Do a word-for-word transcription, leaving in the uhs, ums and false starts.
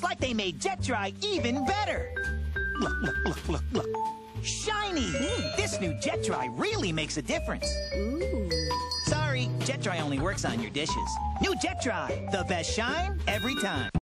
like they made Jet Dry even better. Look, look, look, look, look. Shiny! Mm. This new Jet Dry really makes a difference. Ooh. Sorry, Jet Dry only works on your dishes. New Jet Dry, the best shine every time.